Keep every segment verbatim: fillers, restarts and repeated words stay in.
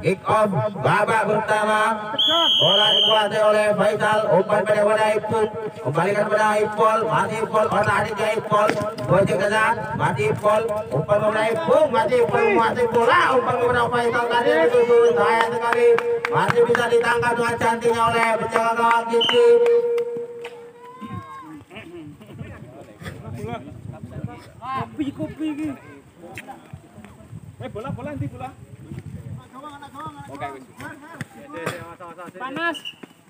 kick off babak pertama. Bola dikuasai oleh Faisal, umpan pada pada Ipul, kembalikan pada Ipul, masih Ipul, otak adiknya Ipul, gocek ke sana, masih Ipul, umpan pada Ipul, masih Ipul, masih bola, umpan pada Faisal tadi dituju, sayang sekali, masih bisa ditangkap dengan cantiknya oleh penjaga gawang Kiki. Kopi kopi ini. Eh bola bola nanti bola. Oke wis. Panas.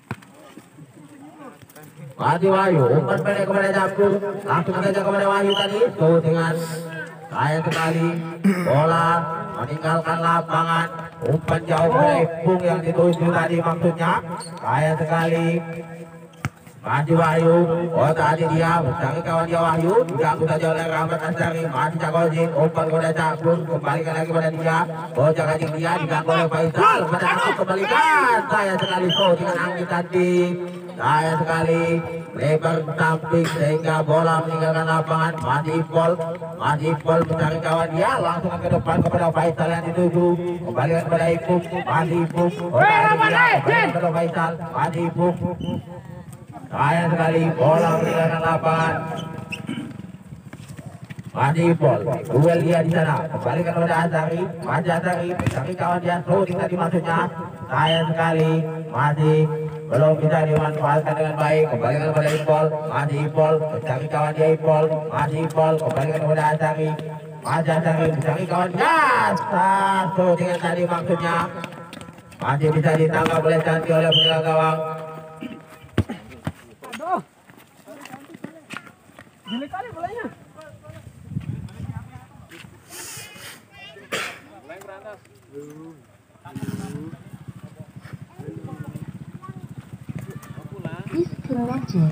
Wahyu Wahyu, umpan pendek kepada Jabur, langsung saja kepada Wahyu tadi, tuh dengan sayang sekali, bola meninggalkan lapangan, umpan jauh kepada Ipung yang dituju tadi maksudnya, sayang sekali. Maju Wahyu, oh tadi dia mencari kawan dia Wahyu, diganggu saja oleh Rahmat Ansari, masih Cakojin, umpan kepada Cakun, kembalikan lagi pada dia, oh Cakojin dia diganggu oleh Faisal, pada aku kembalikan, sayang sekali, so dengan angin tadi, sayang sekali, lebar samping sehingga bola meninggalkan lapangan, masih Ipol, masih Ipol mencari kawan dia, langsung ke depan kepada Faisal yang dituju, kembalikan kepada Ipung, masih Ipung, oh tadi dia, kembalikan kepada Faisal, masih Ipung. Sayang sekali bola meninggalkan lapangan. Masih Ipol, duel dia di sana. Kembalikan kepada Azari, masih Azari, tapi kawan dia shooting tadi maksudnya. Sayang sekali, masih belum bisa dimanfaatkan dengan baik. Kembalikan kepada Ipol, masih Ipol, mencari kawan dia Ipol, masih Ipol, kembalikan kepada Azari, masih Azari, mencari kawan dia. Satu dengan tadi maksudnya. Masih bisa ditangkap oleh Cantik oleh penjaga gawang. Jelek kali bolanya. Disconnected.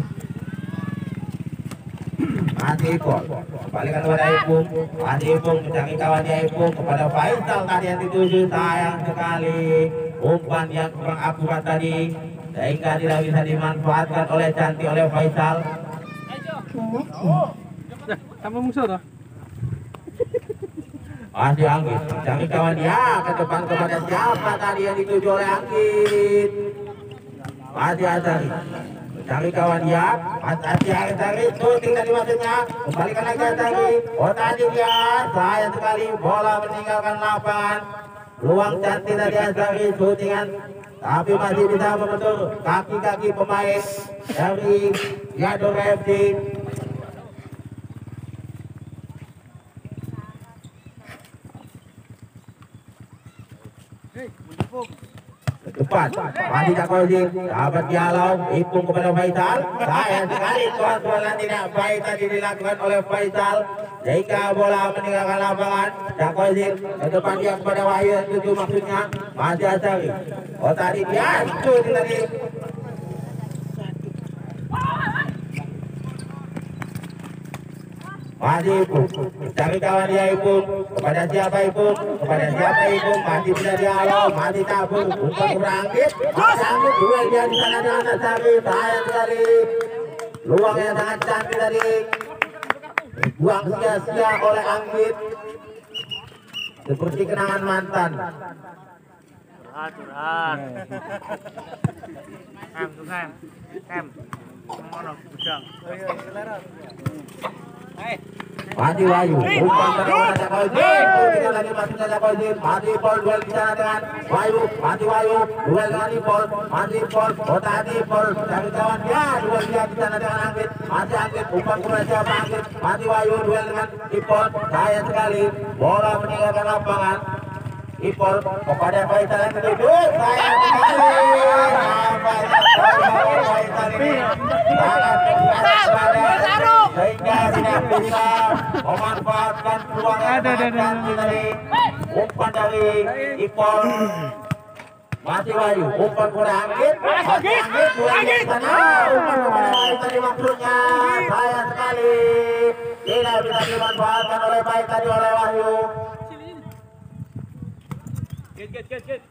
Masih Ipung, kembalikan kepada Ipung, masih Ipung mencari kawannya Ipung kepada Faisal tadi yang dituju, sayang sekali umpan yang kurang akurat tadi sehingga tidak bisa dimanfaatkan oleh Cantik oleh Faisal. Sama musuh dah. Masih Anggit, mencari kawan dia ke depan kepada siapa tadi yang dituju oleh Anggit. Masih Azari, mencari kawan dia, masih Azari, shooting tadi maksudnya, kembalikan lagi Azari. Oh tadi dia, sayang sekali bola meninggalkan lapangan. Luang Cantik tadi Azari, shootingan, tapi masih bisa membentur kaki-kaki pemain dari Yador F C. Depan, masih Cakojin, dapat dialog, Ipung kepada Faisal, sayang sekali tuan-tuan tidak baik tadi dilakukan oleh Faisal, sehingga bola meninggalkan lapangan. Cakojin, ke depan dia kepada Wahyu yang tuju maksudnya, masih Azari, oh tadi dia, itu tadi. Masih Ipung, cari kawan dia Ipung, kepada siapa Ipung, kepada siapa Ipung, masih bisa dialog, masih tabung, umpan berangkit, masih Anggit, duel dia di sana dengan Azari, sayang sekali, luang yang sangat cantik tadi, buang sia-sia oleh Anggit, seperti kenangan mantan. Curhat, curhat. Em, tuh em, em, mana pedang? Masih Wahyu, umpan pada Cakojin, tidak lagi masih Cakojin, masih Ipol duel di sana dengan Wahyu, masih Wahyu, duel dengan Ipol, masih Ipol, oh tadi Ipol, cari kawan dia, duel dia di sana dengan Anggit, masih Anggit, umpan kepada siapa Anggit, masih Wahyu, duel dengan Ipol, sayang sekali, bola meninggalkan lapangan. Ipol kepada Faisal yang dituju, sayang sekali, Faisal ini sangat sehingga tidak bisa memanfaatkan peluang yang cantik tadi. Umpan dari Ipol, masih Wahyu, umpan kepada Anggit, masih Anggit, duel di sana, umpan kepada Wahyu tadi maksudnya, sayang sekali tidak bisa dimanfaatkan oleh baik tadi oleh Wahyu. Get, get, get, get.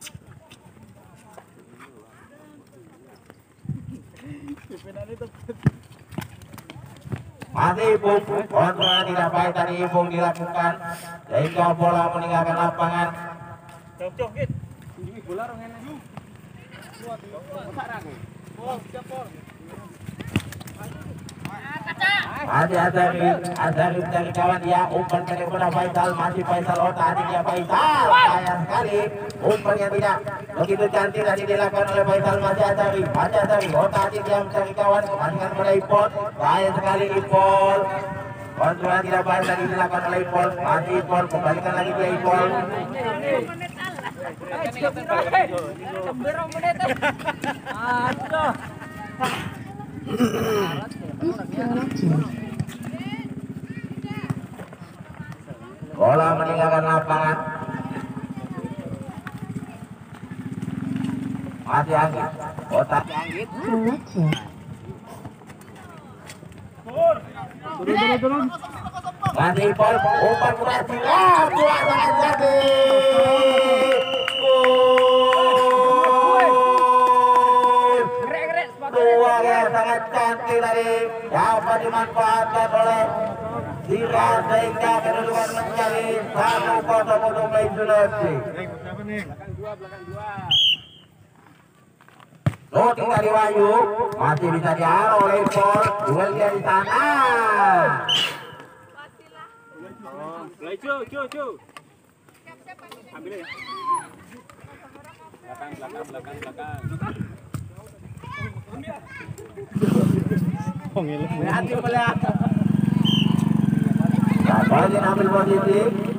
Masih Ipung, kontrol tidak baik tadi Ipung dilakukan sehingga bola meninggalkan lapangan. Cok, cok, get. Masih Azari, Azari dari kawan dia, umpan kepada Faisal, masih Faisal otak adik dia Faisal, sayang sekali, umpannya tidak begitu cantik tadi dilakukan oleh Faisal. Masih Azari, masih Azari, otak adik dia mencari kawan, kembalikan kepada Ipol, sayang sekali Ipol, kontrol tidak baik tadi dilakukan oleh Ipol, masih Ipol, kembalikan lagi dia Ipol. Disconnected. Bola meninggalkan lapangan. Masih Anggit, otak Anggit. Connected. Masih Ipol, umpan berhasil. Ah, buat sangat cantik. Luar yang sangat cantik tadi dapat dimanfaatkan oleh Sira sehingga kedudukan menjadi satu kosong untuk Malaysia F C. Loading dari Wahyu masih bisa diarah oleh Ipol, duel dia di sana. Cu, cu, cu. Ambil ya. Belakang, belakang, belakang, belakang. Hati melihat. Bagian ambil posisi.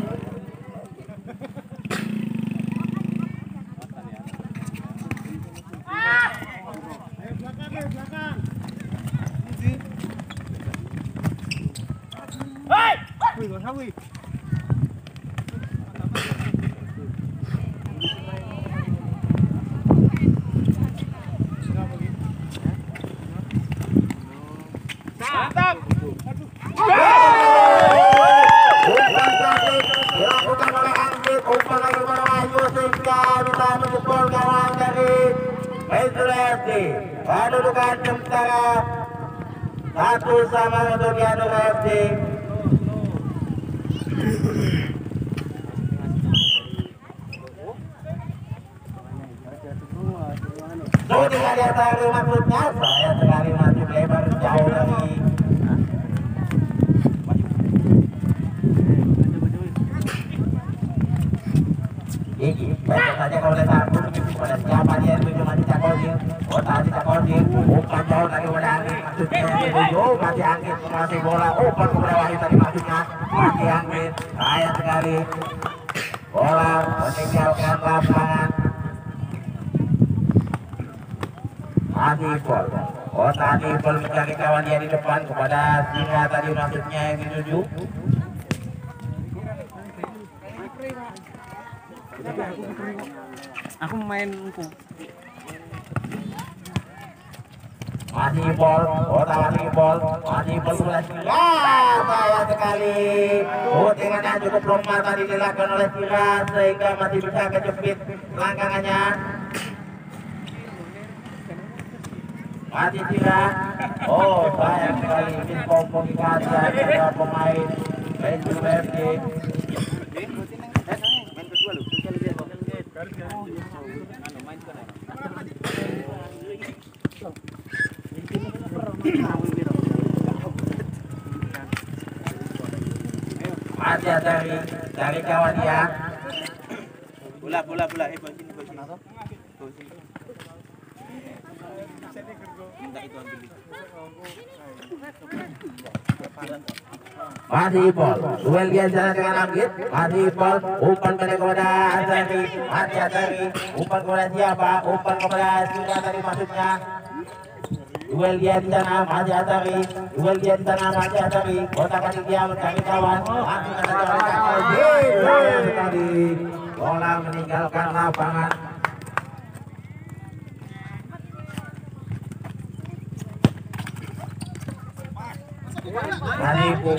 Hei! Wih, gak usah, wih. Mantap. Umpan cantik dilakukan oleh Anggit, umpan lagi kepada Wahyu sehingga bisa menjebol gawang dari Malaysia F C. Kedudukan sementara satu sama untuk Diadora F C. Sudah ada tarik maksudnya, saya sekali masih lebar jauh dari Iki. Baik saja kalau ada satu pada siapa dia itu masih Cakodir, oh tadi Cakodir, umpan jauh dari kepada Anggit, maksudnya tujuh masih Anggit masih bola, umpan kepada Wahyu tadi maksudnya masih Anggit, sayang sekali bola meninggalkan lapangan. Masih Ipol, oh tadi Ipol mencari kawan dia di depan kepada Singa tadi maksudnya yang dituju. Aku main hukum. Masih Ipol, oh masih Ipol, masih Ipol berhasil. Wah, sayang sekali. Oh dengan cukup lemah tadi dilakukan oleh Singa sehingga masih bisa kejepit langkangannya. Masih Singa, oh sayang sekali miskomunikasi antara pemain Malaysia F C. Masih dari dari kawan dia. Bola, bola, bola. Eh, bawa sini, bawa sini. Bawa sini. Minta itu ambil. Masih Ipol, duel dia jalan dengan Anggit. Masih Ipol, umpan kepada Azari. Masih Azari, umpan kepada siapa? Umpan kepada Singa tadi maksudnya. Duel dia di sana, masih Azari. Duel dia di sana, masih Azari. Kotak kaki dia mencari kawan. Masih kepada kawan sekali. Bola meninggalkan lapangan. Masih Ipol.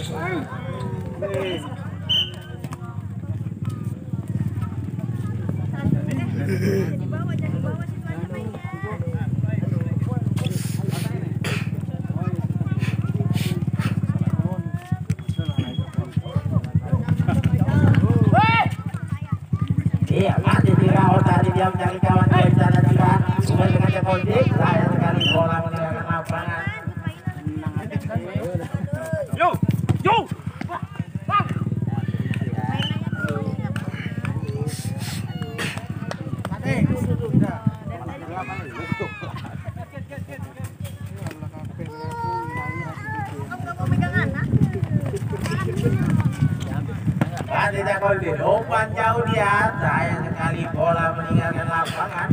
Iya, masih Singa, oh tadi dia dia mencari kawan di sana juga. Kembali dengan Jakodik, sayang sekali bola meninggalkan lapangan. Yo, yo. Mati Jakodik, umpan jauh dia, sayang sekali bola meninggalkan lapangan.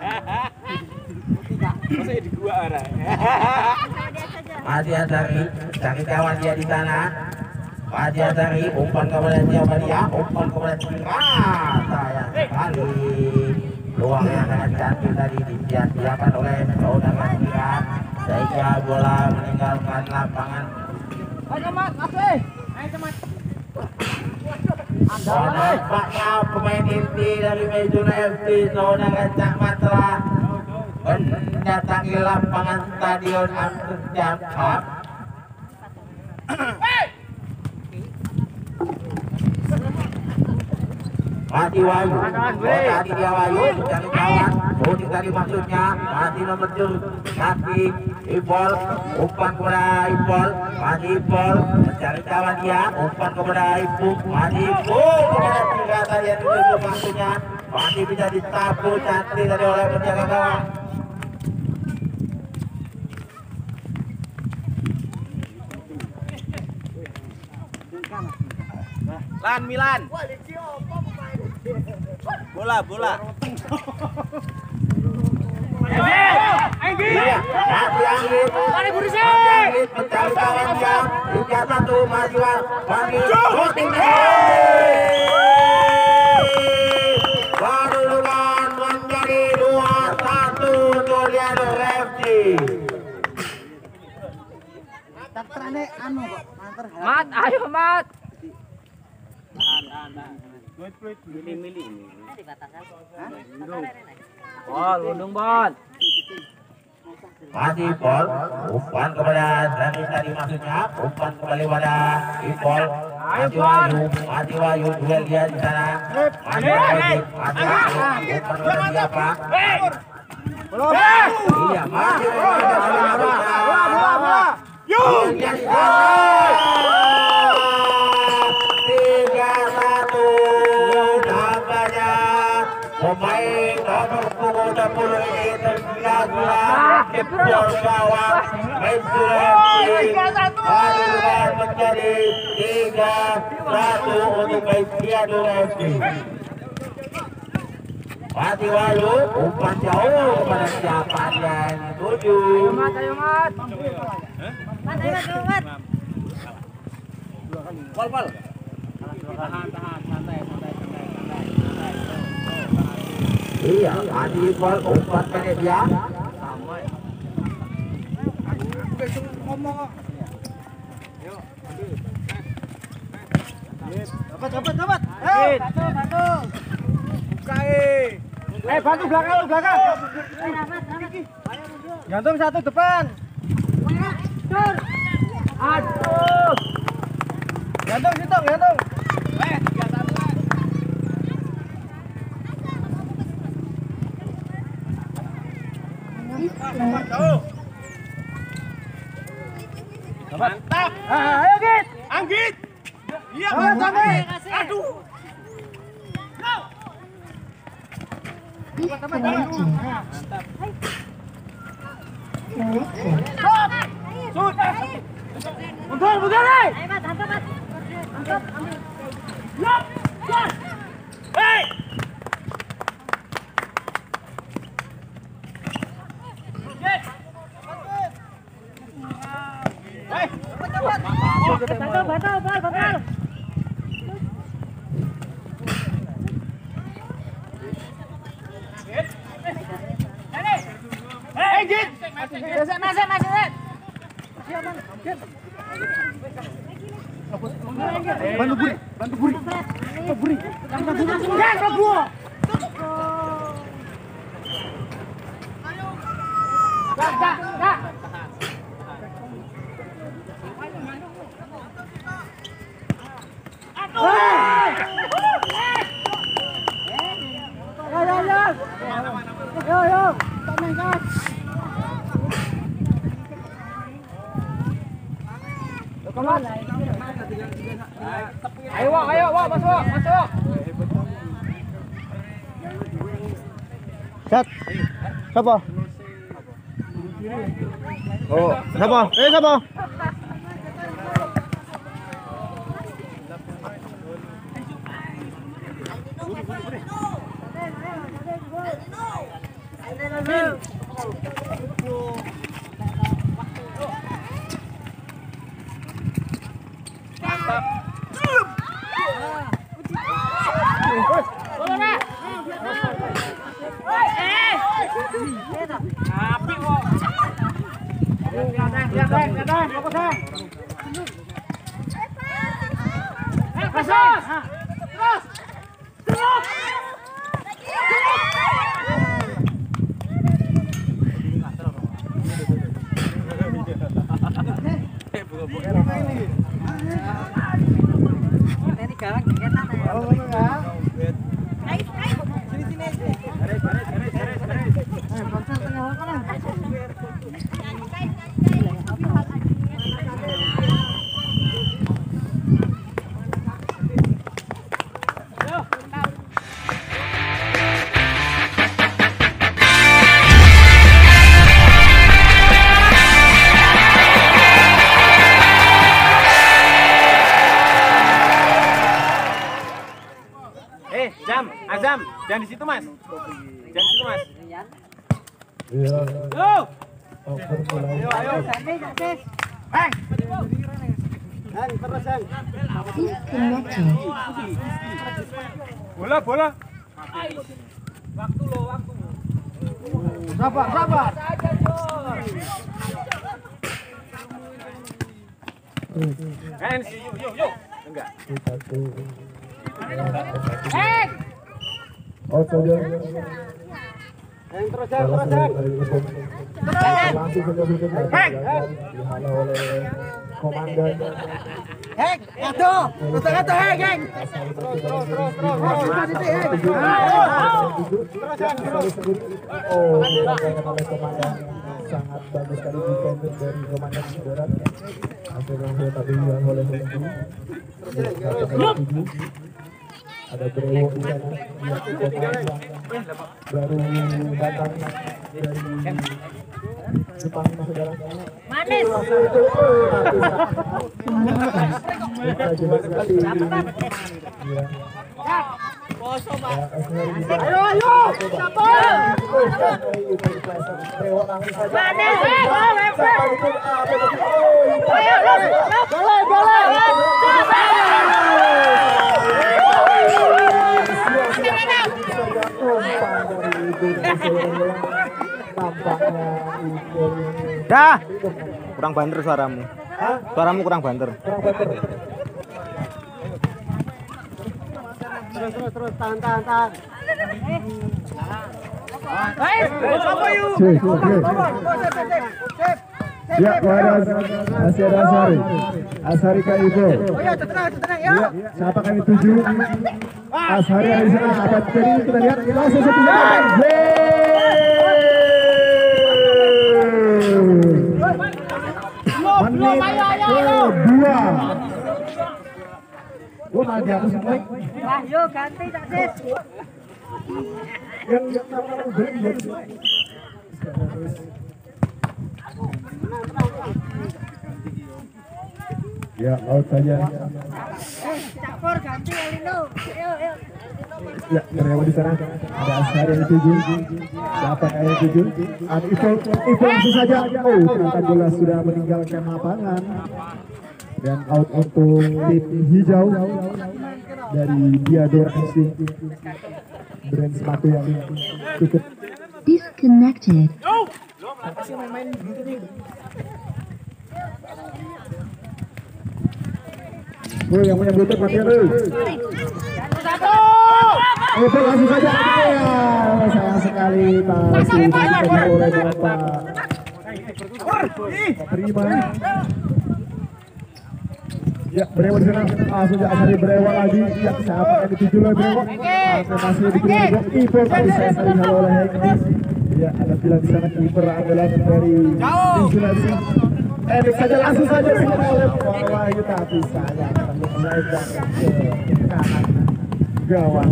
Masih di gua arah. Mati Azari, cari kawan dia di sana. Mati Azari, umpan kepada siapa dia? Umpan kepada Cika. Sayang sekali. Peluang yang sangat cantik tadi disia-siakan oleh saudara Cika. Sehingga bola meninggalkan lapangan. Nampaknya pemain inti dari Maiduna F C saudara Cak Matra mendatangi lapangan Stadion Amsterdam Cup. Mati Wahyu, oh tadi dia Wahyu mencari kawan, Budi tadi maksudnya, mati nomor tujuh, kaki Ipol, umpan kepada Ipol, mati Ipol, mencari kawan dia, umpan kepada Ibu, mati Ibu, kepada tiga tadi yang dituju maksudnya, mati bisa ditapu cantik tadi oleh penjaga gawang. Lan Milan. Bola, bola. Iya, mati Anggit, mati Anggit, mencari kawan dia, tiga satu maju, mati shooting kedudukan menjadi dua satu untuk Liado F C. Mat, ayo Mat. Bol, undung bol. Masih Ipol, umpan kepada Dani tadi maksudnya, umpan kembali pada Ipol, Mati Wahyu, Mati Wahyu, duel dia di sana, Mati Wahyu, Mati Wahyu, umpan kepada siapa? Iya, Mati Wahyu, duel dia di sana. Tiga satu nampaknya pemain nomor punggung dua puluh ini tergila-gila jebol gawang Maiduna F C menjadi tiga satu untuk Maiduna F C. Mati Wahyu, umpan jauh kepada siapa dia yang dituju. Mat, ayo Mat. Mat, ayo Mat. Pol, pol. Iya, Mati Ipol, umpan pendek dia. Dapat, dapat, dapat. Satu, satu. Eh, bantu belakang, lu belakang. Gantung satu depan. Aduh. Gantung situ, gantung. Eh, tiga satu. Jauh. Mantap. Ah, ayo Git. Anggit. Iya, sampai. Aduh. Sud. Mundur, mundur, hei. Ayo Mat, angkat Mat. Angkat, ambil. Yap, yap. Hei. Batal, batal, batal, batal. Hei, Git. Masuk, masuk, masuk. Bantu Buri, bantu Buri. Buri. Jangan kabur. Dah, dah, dah. Ya, ya, ya. Yo yo, komen kan. Ayo, Wak, ayo, Wak, masuk, masuk. Set. Siapa? Oh, siapa? Eh, siapa? Mantap. Bola, Nak. Eh. Apik kok. Lihat, lihat, lihat, lihat, fokus, eh. Eh, pasang. Terus. Terus. Eh, Jam, Azam, jangan di situ, Mas. Jangan di situ, Mas. Iya. Yo. Ayo, ayo. Heng. Disconnected. Bola, bola. Waktu lo, waktu. Sabar, sabar. Hands, yuk, yuk, yuk. Enggak. Eh. Oh, saja. Heng terus, heng terus, heng. Langsung saja bikin dihalau oleh komandan. Heng, aduh. Terus aduh, heng, heng. Terus, terus, terus, terus. Oh, dilakukan oleh komandan. Sangat bagus sekali defense dari komandan Sidorat. Akhirnya saya tadi yang oleh Hengki. Ada Brewo di sana, baru datang dari Jepang, saudara. Manis. Ayo, ayo, siapa? Manis. Ayo, boleh, boleh. Dah. Kurang banter suaramu. Suaramu kurang banter. Terus, terus, terus, tahan, tahan, tahan. Baik. Ya, waras masih ada Asari. Asari K I P O. Oh ya, tenang, tenang ya. Ya, siapa kami tuju? Asari ada di sana. Apa jadi kita lihat langsung satu jam. Menit kedua. Gua malah dihapus semua. Wah, yuk ganti tak sis. Yang yang sama beli. Ya, out saja. Eh, campur ganti Elino. Ayo, ayo. Ya, karyawan di sana ada Asari yang tuju, dapat yang tuju. Ada Ivo, Ivo langsung saja. Oh, ternyata bola sudah meninggalkan lapangan. Dan out untuk tim hijau dari Diador F C. Brand sepatu yang cukup. Disconnected. Oh, yang punya bluetooth mati lu. Oh, langsung saja. Ya, sayang sekali pasti dipegang oleh Bapak Prima. Ya, Brewo di sana. Langsung ya Asari Brewo lagi. Ya, siapa yang dituju oleh Brewo? Masih diberi Brewo. Ipo tadi saya sering halo oleh Hengki. Ya, ada bilang di sana kiper andalan dari Insulasi. Eh, saja langsung saja oleh Wahyu, tapi saya perlu melebar ke kanan gawang.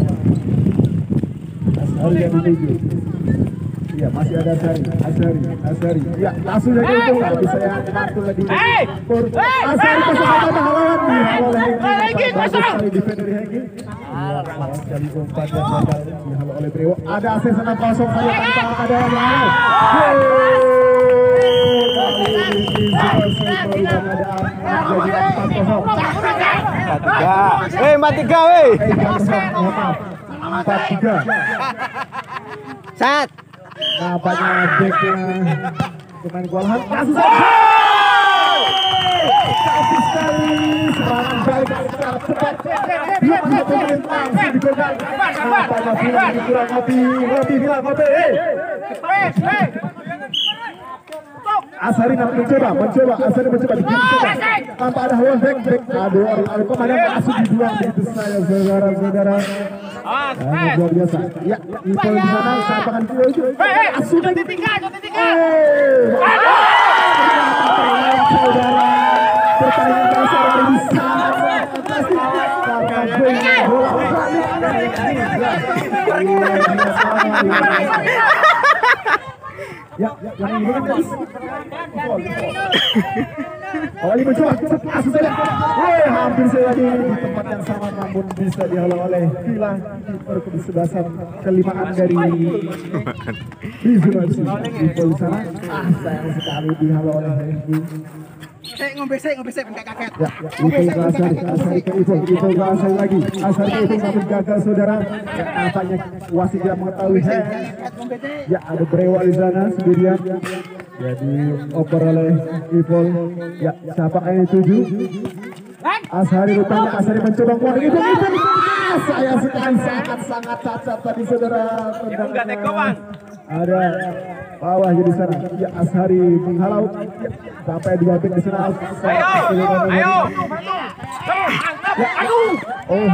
Asari yang dituju. Ya, masih ada Asari, Asari, Asari. Ya, langsung saja itu nggak bisa ya mantul lagi. Asari kosong apa halangan nih? Lagi kosong. Defender Hengki. Malas sekali umpan yang gagal dihalau oleh Brewo. Ada akses sana kosong saja tanpa ada yang lain. Hei, empat tiga, hei. Empat tiga. Sat. Nampaknya backnya pemain Kualahan masih saja. Cantik sekali serangan balik secara cepat. Dia tidak boleh langsung digolkan. Nampaknya Filan kurang ngopi, ngopi Filan ngopi. Asari nampak mencoba, mencoba, Asari mencoba di kiri coba. Tanpa ada hawan back, back. Aduh, aduh, komandan langsung dibuang begitu saya, saudara-saudara. Sangat luar biasa. Ya, Ipo di sana, sahabat Tio itu. Langsung ditinggal, ditinggal. Saudara, pertandingan dasar ini sangat fantastis. Karena bola balik. Ya, yang ini guys. Awali mencoba, langsung saja. Wih, hampir saja di tempat yang sama, namun bisa dihalau oleh Filan. Kiper kesebelasan kelimaan dari Insulasi. Ipo di sana, ah sayang sekali dihalau oleh Hengki. Saya ngombe saya ngombe saya enggak kaget. Ya, Ipo ke Asari, Asari ke Ipo, Ipo ke Asari lagi. Asari ke Ipo namun gagal saudara. Ya, nampaknya wasit tidak mengetahui. Ya, ada Brewo di sana sendirian. Jadi oper oleh Ipo. Ya, siapa yang dituju? Asari rupanya Asari mencoba keluar Ipo, Ipo. Ah, saya sekali sangat-sangat cacat tadi saudara. Tendangannya. Ada bawah jadi sana. Ya, Asari menghalau. Ya, sampai dua back di sana. Ayo, ayo. Ya, aduh. Oh.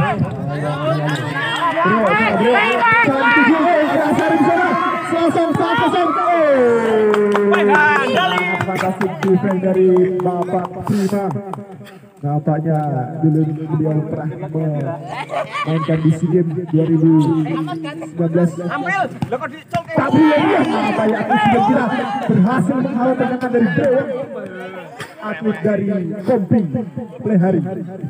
Bro, bro. Cantik juga Asari di sana. Sosong satu kosong. Fantastic defense dari Bapak Prima. Nampaknya dulu beliau pernah memainkan di SEA Games dua ribu sembilan belas. Tapi ya, apa ya SEA Games kita berhasil menghalau tendangan dari Brewo, atlet dari Kompi Plehari.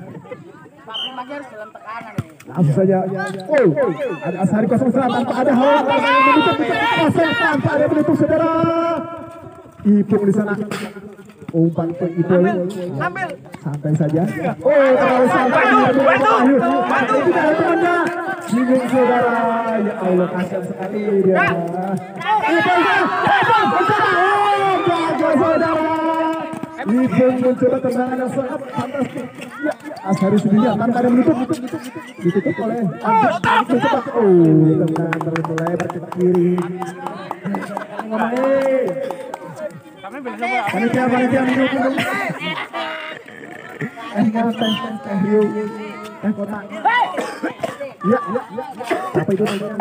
Langsung saja, oh, ada Asari kosong sana tanpa ada halau menutup kosong tanpa ada menutup saudara. Ipung di sana. Umpan ke Ipo, santai saja. Oh, terlalu santai. Bantu, bantu. Tidak ada temannya. Bingung saudara. Ya Allah, kasihan sekali dia. Ipo, Ipo, mencoba. Oh, gagal saudara. Ipo mencoba tendangan yang sangat fantastis. Ya, Asari sendirian tanpa ada menutup. Ditutup oleh Anggit. Mencoba. Oh, tendangan terus melebar ke kiri. Ngomongin. Panitia, panitia minum, minum. Eh, kau teh, teh Rio, teh kota. Ya, ya, ya. Apa itu namanya?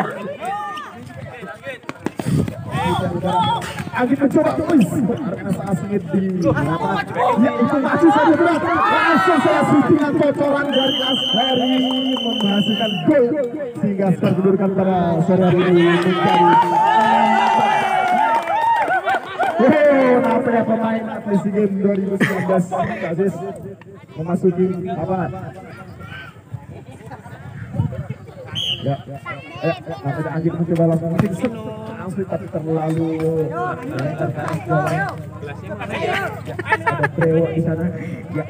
Anggit mencoba, wih, karena saat sengit di lapangan. Ya, itu maju saja berat. Langsung saya syutingan bocoran dari Asari menghasilkan gol sehingga skor kedudukan pada sore hari ini menjadi oh, nampaknya pemain atlet SEA Games dua ribu sembilan belas Aziz memasuki lapangan. Ya, ya, nampaknya Anggit mencoba langsung langsung langsung tapi terlalu ada Brewo di sana. Ya,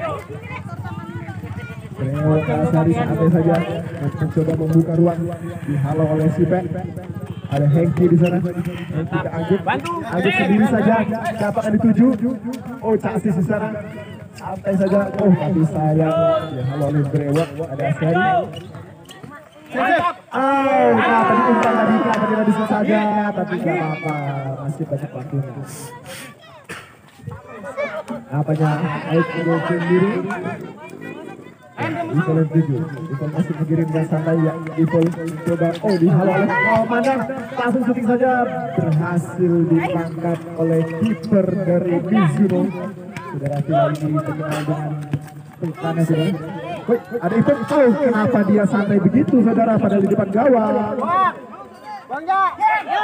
Brewo Asari santai saja mencoba membuka ruang, dihalau oleh Sipen. Ada Hengki di sana, Hengki ke Anggit, Anggit sendiri saja, siapa yang dituju? Oh, Casis di sana, santai saja. Oh, tapi sayang, ya halo oleh Brewo, ada Asari. Oh, nah, tadi umpan tadi kenapa tidak bisa saja, tapi gak apa-apa, masih banyak waktunya. Apanya, Aik sendiri. Ipol yang tujuh, Ipol masih mengirimkan santai ya. Ipol coba, oh dihalau oleh komandan, langsung syuting saja berhasil ditangkap oleh kiper dari Mizuno. Saudara lagi terkenal dengan tekanan saudara. Woi, ada Ipol, oh kenapa dia santai begitu saudara padahal di depan gawang. Bangga. Yo,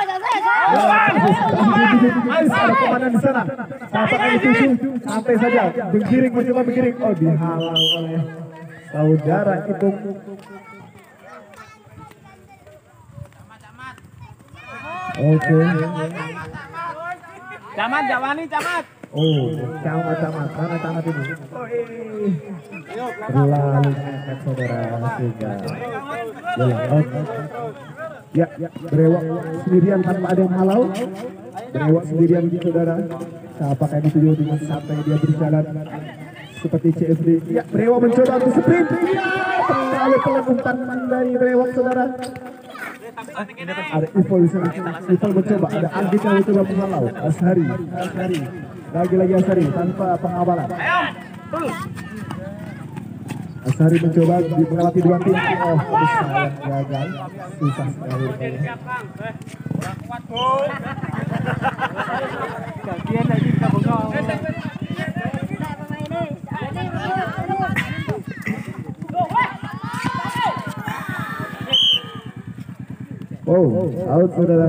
Ada komandan di sana. Siapa yang dituju? Santai saja. Menggiring, mencoba menggiring. Oh dihalau oleh saudara Ipung. Oke. Camat, Jawani, camat. Oh, camat, camat. Mana camat ini? Terlalu mepet saudara sehingga bola out. Ya, Brewok sendirian tanpa ada yang halau. Brewok sendirian saudara. Apakah ini tujuh dengan santai dia berjalan seperti C F D. Ya, Brewok mencoba untuk sprint. Ya, terlalu pelan umpan dari Brewok saudara. Ada Ipol di sana. Ipol mencoba. Ada Anggit yang mencoba menghalau. Ashari, Ashari. Lagi-lagi Ashari tanpa pengawalan. Ashari mencoba di melewati dua tim. Oh, sayang gagal. Susah sekali. Gantian lagi kita bengong. Oh, out saudara.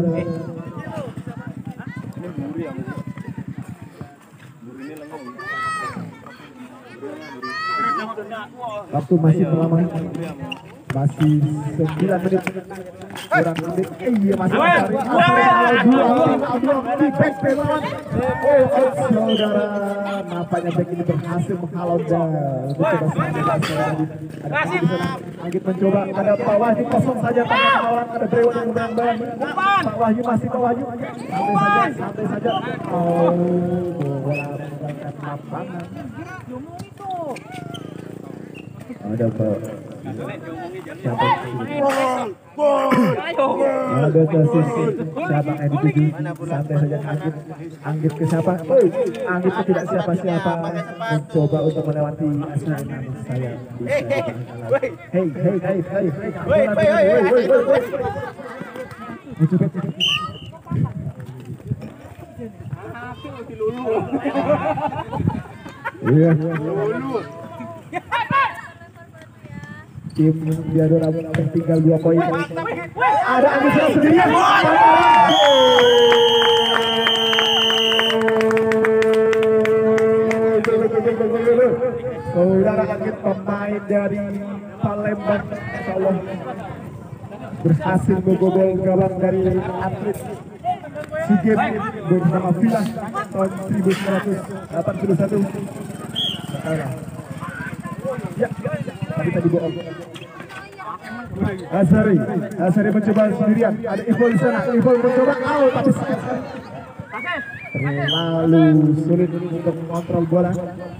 Waktu masih lama, masih sembilan menit kurang menit. Eh, iya masih dua dua di back lawan. Oh, out saudara. Nampaknya back ini berhasil menghalau dan coba Anggit di sana. Anggit mencoba, ada Pak Wahyu kosong saja tanpa pengawalan, ada Brewok yang berang-berang. Pak Wahyu masih Pak Wahyu. Santai saja, santai saja. Oh, bola menggunakan lapangan. Ada Pak. Ada posisi siapa yang dituju, santai saja Anggit. Anggit ke siapa? Oh, Anggit ke tidak siapa-siapa, mencoba untuk melewati Asnari namun saya bisa. Hei, hei, hei, hei, hei, iya. Tim Diadora tertinggal dua poin. Ada Agus sendirian. Saudara Anggit pemain dari Palembang, insya Allah berhasil membobol gawang dari atlet SEA Games bersama Villa tahun seribu sembilan ratus delapan puluh satu. Ya, tapi tadi bohong. Ashari, Ashari mencoba sendirian. Ada Ipol di sana. Ipol mencoba out, tapi sayang terlalu sulit untuk mengontrol bola.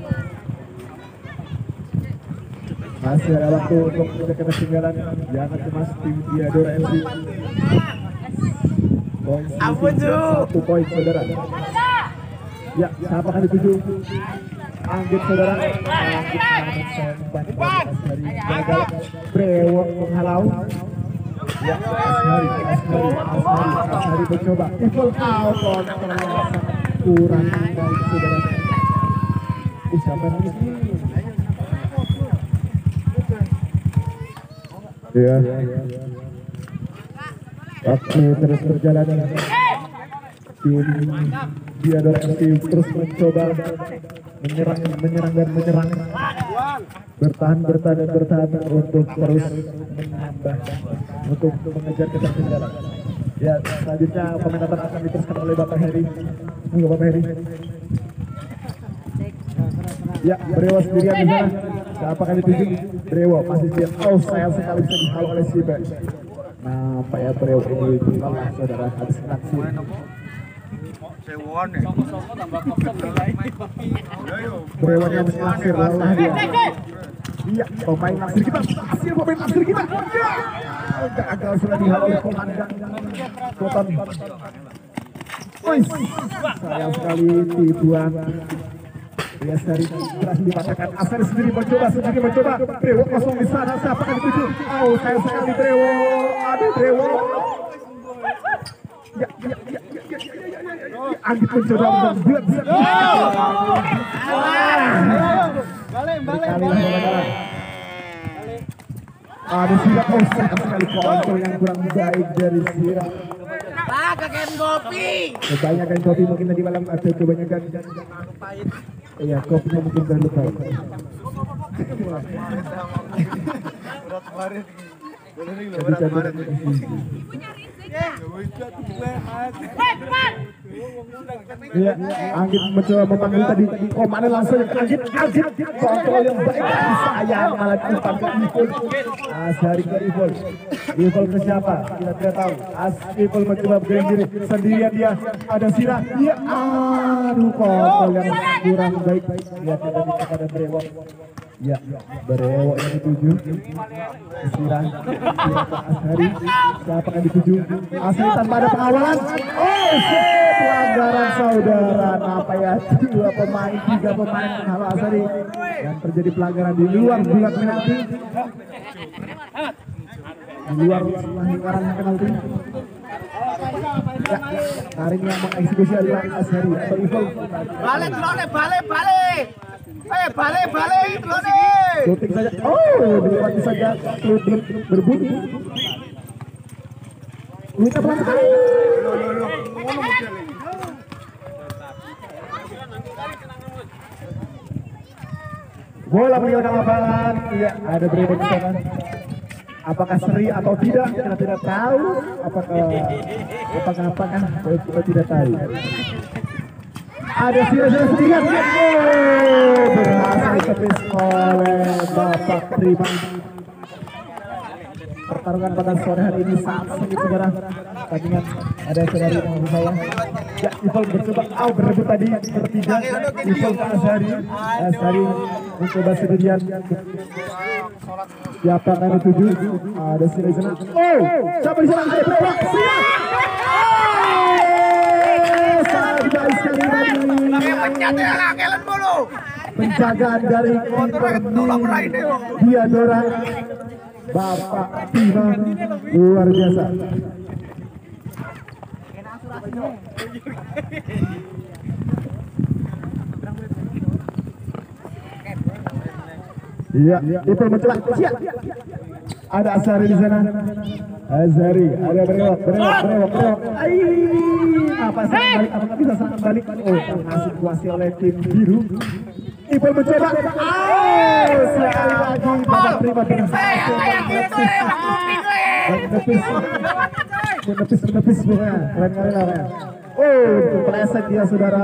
Masih ada waktu untuk menjaga ketinggalan. Jangan cemas tim Diadora F C. Poin satu poin saudara. Ya, siapa akan dituju? Anggit saudara. Anggit sempat dari gagal. Brewok menghalau. Ya, Ashari, Ashari, Ashari, Ashari mencoba. Ipol out, kurang baik saudara. Uh, siapa ini? Ya. Waktu terus berjalan. Tim Diadora F C terus mencoba menyerang, menyerang dan menyerang, bertahan, bertahan dan bertahan untuk terus menambah, untuk mengejar ketertinggalan. Ya, selanjutnya komentar akan diteruskan oleh Bapak Heri. Monggo Bapak Heri. Ya, Brewok sendirian di sana. Siapa kali dituju? Brewok masih siap. Oh, sayang sekali bisa dihalau oleh Siba. Nampak ya Brewok ini lelah saudara, habis naksir. Brewok yang naksir, lelah dia. Iya, pemain naksir kita, hasil pemain naksir kita. Ya, gagal sudah dihalau oleh komandan Koton. Wih, sayang sekali tipuan Ya Asari berhasil dipatahkan. Asari sendiri mencoba, sendiri mencoba. Brewo kosong di sana. Siapa akan dituju? Oh, sayang sekali Brewo. Aduh Brewo. Ya, ya, ya, ya, ya, ya, ya, ya, ya. Anggit mencoba membuat. Balik, balik, Ada Sira, oh sayang sekali kontrol yang kurang baik dari Sira. Ah, kakek kopi. Kebanyakan kopi mungkin tadi malam atau kebanyakan. Iya, kopinya mungkin udah lupa. Iya, Anggit mencoba memanggil tadi. Oh, mana langsung Anggit, Anggit kontrol yang baik. Sayang malah umpan ke Ipul. Asari ke Ipul. Ipul ke siapa? Kita tidak tahu. As Ipul mencoba berdiri diri sendirian dia. Ada Sira. Iya, aduh kontrol yang kurang baik. Lihat tadi kepada Brewo. Ya, Brewo yang dituju. Sira, Sira ke Asari. Siapa yang dituju? Asari tanpa ada pengawalan. Oh, pelanggaran saudara. Apa ya? Dua pemain, tiga pemain menghalau Asari. Dan terjadi pelanggaran di luar bulat penalti. Di luar lingkaran penalti. Ya, hari ini yang mengeksekusi adalah Asari atau Ipul. Balik, balik, balik, balik. Eh, balik, balik, balik. Shooting saja. Oh, dilewati saja. Belum berbunyi. Minta pelan sekali. Bola meninggalkan lapangan. Iya, ada Brewo di sana. Apakah seri atau tidak? Kita tidak tahu. Apakah apakah apakah kita tidak tahu. Ada Sira-Sira sendirian. Oh, berhasil ditepis oleh Bapak Prima. Pertarungan pada sore hari ini sangat sengit saudara. Tandingan ada saudari yang saya. Ya, Ipul bercoba, oh berebut tadi bertiga. Ipul ke Azhari. Azhari mencoba sendirian. Siapa akan dituju? Ada Sira di sana. Oh, siapa di sana? Sira. Sangat baik sekali tadi. Penjagaan dari dia dorang Bapak Bima luar biasa. Iya, itu mencoba. Siap. Ada Asari di sana. Azari, ada Brewok, Brewok, Brewok, Brewok. Apa sih balik? Apakah bisa sangat balik? Oh, masih kuasi oleh tim biru. Ipul mencoba. Oh, sekali lagi Bapak Prima dengan sangat menepis, menepis, menepis bunga. Keren kali lah. Oh, kepleset dia saudara.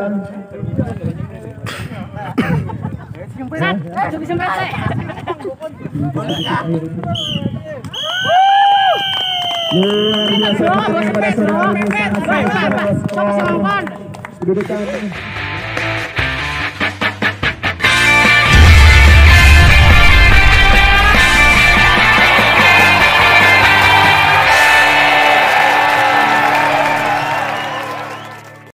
Luar biasa pada sore hari ini sangat sangat skor. Kedudukan